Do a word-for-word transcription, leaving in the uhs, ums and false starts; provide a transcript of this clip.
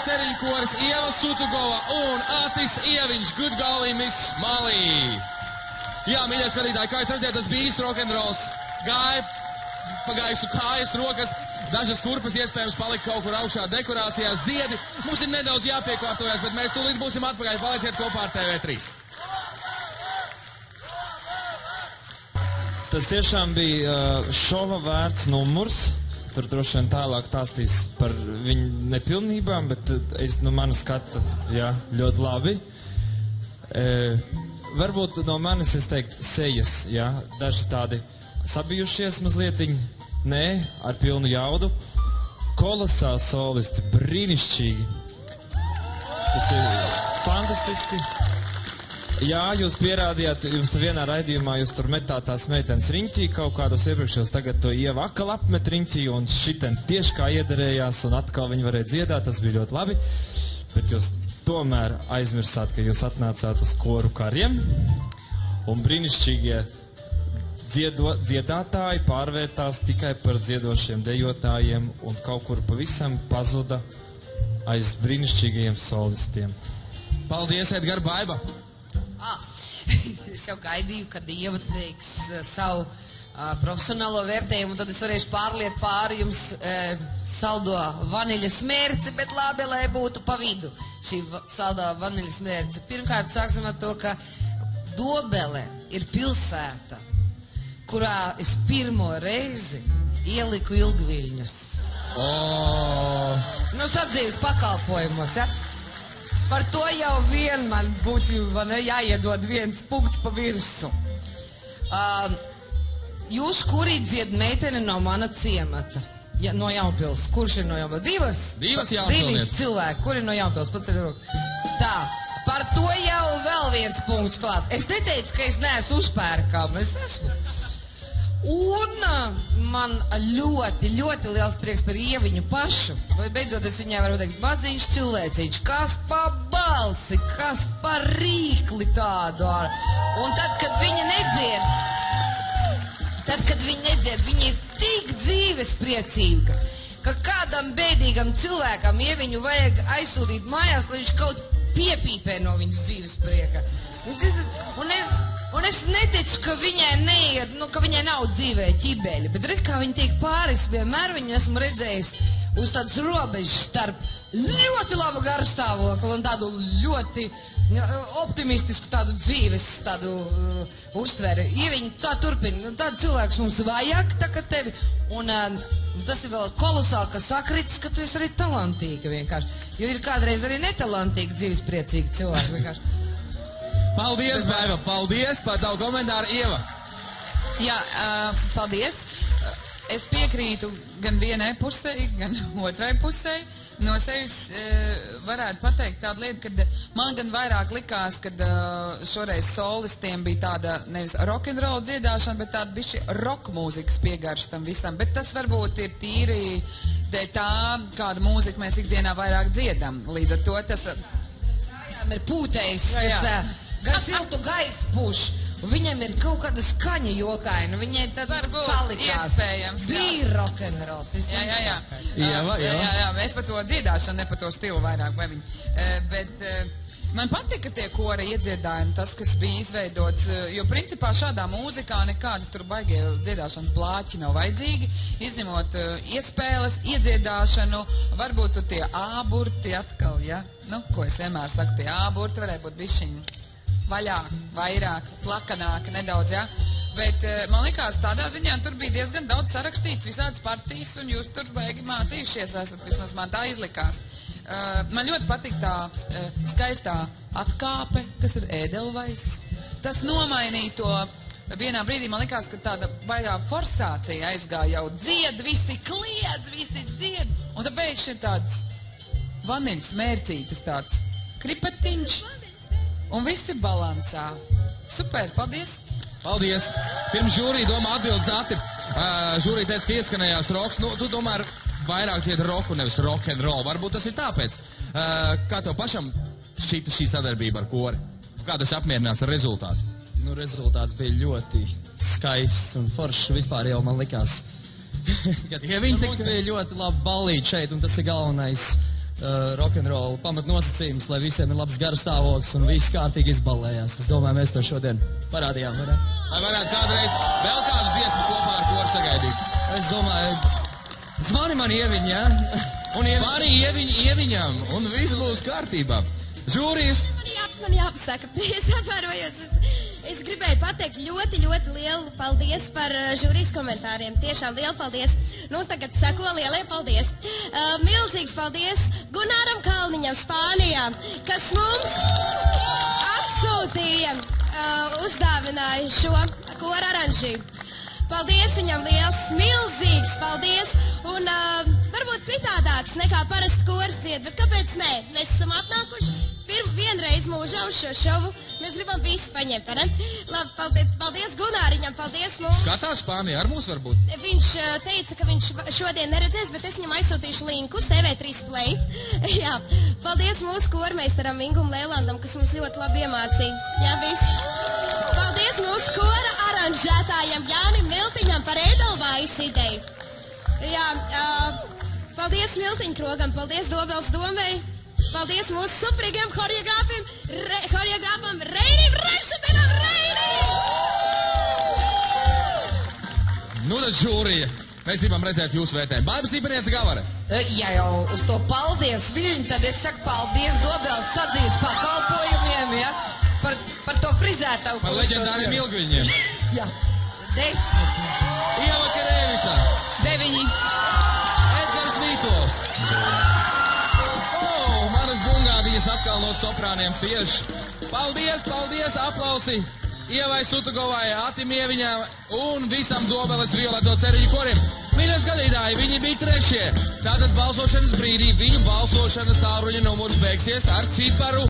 Seriļu koris, Ieva Sutugova un Atis Ieviņš, Good Golly Miss Malī. Jā, mīļie skatītāji, kā jūs redzēt, tas bija īsts rokenrols. Gāja pagājuši kājas, rokas, dažas kurpes iespējams palika kaut kur augšā dekorācijās, ziedi. Mums ir nedaudz jāpiekārtojas, bet mēs tūlīt būsim atpakaļ. Palieciet kopā ar T V trīs. Tas tiešām bija uh, šova vērts numurs. Tur droši vien tālāk stāstīs par viņu nepilnībām, bet es no manas skata, jā, ļoti labi. E, varbūt no manis es teiktu sejas, jā, daži tādi sabijušies mazlietiņi, nē, ar pilnu jaudu. Kolosāli solisti, brīnišķīgi. Tas ir fantastiski. Jā, jūs pierādījāt, jums vienā raidījumā jūs tur metāt tās meitenes riņķī, kaut kādos iepriekšējos, tagad to Ieva atkal apmet riņķī, un šiten tieši kā iederējās, un atkal viņi varēja dziedāt, tas bija ļoti labi. Bet jūs tomēr aizmirsāt, ka jūs atnācāt uz koru kariem, un brīnišķīgie dziedo, dziedātāji pārvērtās tikai par dziedošiem dejotājiem, un kaut kur pavisam pazuda aiz brīnišķīgajiem solistiem. Paldies, Edgar Baiba! Ah, es jau gaidīju, kad Ieva teiks uh, savu uh, profesionālo vērtējumu, tad es varēšu pārliet pāri jums uh, saldo vaniļas mērci, bet labi, lai būtu pa vidu šī va saldo vaniļas mērci. Pirmkārt, sāksim ar to, ka Dobele ir pilsēta, kurā es pirmo reizi ieliku ilgviļņus. Oh. Nu, sadzīves pakalpojumos, ja? Par to jau vien man būtu ne, jāiedod viens punkts pa virsu. Uh, jūs, kuri dzied meitene no mana ciemata? Ja, no Jaunpils. Kurš ir no Jaunpils? Divas? Divas Jaunpilnieces. Divi cilvēki. Kuri ir no Jaunpils? Paceļ roku. Tā. Par to jau vēl viens punkts klāt. Es neteicu, ka es neesmu uzpērkam. Es esmu. Un man ļoti, ļoti liels prieks par Ieviņu pašu. Vai beidzot es viņai varu teikt, maziņš cilvēciņš, kas pa balsi, kas pa rīkli tādu. Un tad, kad viņa nedzied, tad, kad viņa nedzied, viņa ir tik dzīves priecīga, ka kādam bēdīgam cilvēkam Ieviņu vajag aizsūtīt mājās, lai viņš kaut piepīpē no viņas dzīves prieka. Un es... Un es neticu, ka viņai neiet, nu, ka viņai nav dzīvē ķibeļi, bet redz, kā viņa tiek pāris, vienmēr viņu esmu redzējis uz tādas robežas starp ļoti labu garstāvokli un tādu ļoti optimistisku tādu dzīves, tādu uh, uztveri. Ieviņa tā turpina, nu, tādu cilvēks mums vajag, tā kā tevi, un uh, tas ir vēl kolosāli, ka sakritis, ka tu esi arī talantīga vienkārši, jo ir kādreiz arī netalantīgi dzīves priecīgi cilvēki vienkārši. Paldies, Baiva, paldies par tavu komentāru, Ieva. Jā, uh, paldies. Es piekrītu gan vienai pusē, gan otrai pusē. No sevis uh, varētu pateikt tādu lietu, ka man gan vairāk likās, ka uh, šoreiz solistiem bija tāda nevis rock'n'roll dziedāšana, bet tāda bišķi rock mūzikas piegarša tam visam. Bet tas varbūt ir tīri dēļ tā, kādu mūziku mēs ikdienā vairāk dziedam. Līdz ar to tas... Ir pūtējs, jā, jā. kas... Gar siltu gaisu puš, un viņam ir kaut kāda skaņa jokaina, viņai tad varbūt salikās. Iespējams, jā. Bija rock'n'rolls. Jā, jā, jā. Ieva, jā, jā, jā. Mēs par to dziedāšanu, ne par to stilu vairāk, vai viņi. Uh, bet uh, man patika tie kora iedziedājumi, tas, kas bija izveidots, uh, jo principā šādā mūzikā nekādi tur baigie dziedāšanas blāķi nav vajadzīgi, izņemot uh, iespēles, iedziedāšanu, varbūt tu tie āburti atkal, ja? Nu, ko es vienmēr saku, tie āburti varēja būt bišķiņi vaļāk, vairāk, plakanāk nedaudz, jā. Bet man likās tādā ziņā, tur bija diezgan daudz sarakstīts visādas partijas, un jūs tur baigi mācījušies esat, vismaz man tā izlikās. Uh, man ļoti patīk tā uh, skaistā atkāpe, kas ir ēdelvais. Tas nomainīja to, vienā brīdī man likās, ka tāda baigā forsācija aizgāja jau dzied, visi kliedz, visi dzied, un tad beigšķi ir tāds vaniļas mērcītis, tāds kripetiņš. Un viss ir balansā. Super, paldies! Paldies! Pirms žūrija domā atbildes Ati. Uh, žūrija teica, ka ieskanējās roks. Nu, tu tomēr vairāk dziedi roku, nevis rock'n'roll. Varbūt tas ir tāpēc. Uh, kā tev pašam šķita šī sadarbība ar kori? Kā tas apmierināts ar rezultātu? Nu, rezultāts bija ļoti skaists un foršs. Vispār jau man likās. Kad, ja viņi nu, mums bija ļoti labi ballīt šeit, un tas ir galvenais. uh, rokenrola pamatnosacījums, lai visiem ir labs garastāvoklis un viss kārtīgi izbalējās. Es domāju, mēs to šodien parādījām, vai ne? Vai varētu kādreiz vēl kādu dziesmu kopā ar koru sagaidīt? Es domāju, zvani man ieviņ, jā? Un ieviņ... Zvani ieviņ, ieviņam, un viss būs kārtībā. Žūrijas! Man, jā, man jāpasaka, es atvainojos. Es, es gribēju pateikt ļoti, ļoti lielu paldies par uh, žūrijas komentāriem. Tiešām lielu paldies. Nu, tagad seko lielie paldies. Uh, milzīgs paldies Gunāram Kalniņam Spānijā, kas mums atsūtīja, uh, uzdāvināja šo kora aranžību. Paldies viņam liels, milzīgs paldies. Un uh, varbūt citādāks nekā parasti kors dzied, bet kāpēc nē? Mēs esam atnākuši pirmu vienreiz mūžā uz šo šovu. Mēs gribam visu paņemt, ne? Labi, paldies, paldies Gunāriņam, paldies mums. Skatās Spānijā ar mums varbūt. Viņš uh, teica, ka viņš šodien neredzēs, bet es viņam aizsūtīšu linku uz T V trīs Play. Jā, paldies mūsu kormeistaram Ingum Lēlandam, kas mums ļoti labi iemācīja. Jā, viss. Paldies mūsu kora aranžētājam Jānim Miltiņam par Edelvājas ideju. Jā, uh, paldies Miltiņkrogam, paldies Dobels Domei, paldies mūsu suprīgiem horeogrāfiem, re, horeogrāfam Reinim Rešetinam Reinim! Nu tad žūrija, mēs gribam redzēt jūsu vērtējumu. Bārbas Ipanies Gavara. Ja jau uz to paldies viņu, tad es saku paldies Dobels sadzīves pakalpojumiem, ja? Par, par to frizētavu. Par leģendāriem ilgviņiem. Jā. Desmit. Ieva Kerēvica. Deviņi. Edgars Vītols. O, manas bungādiņas atkal no soprāniem cieš. Paldies, paldies, aplausi Ievai Sutugovai, Atim Ieviņām un visam Dobeles violeto ceriņu koriem. Mīļie skatītāji, viņi bija trešie. Tātad balsošanas brīdī viņu balsošanas tālruņa numurs beigsies ar ciparu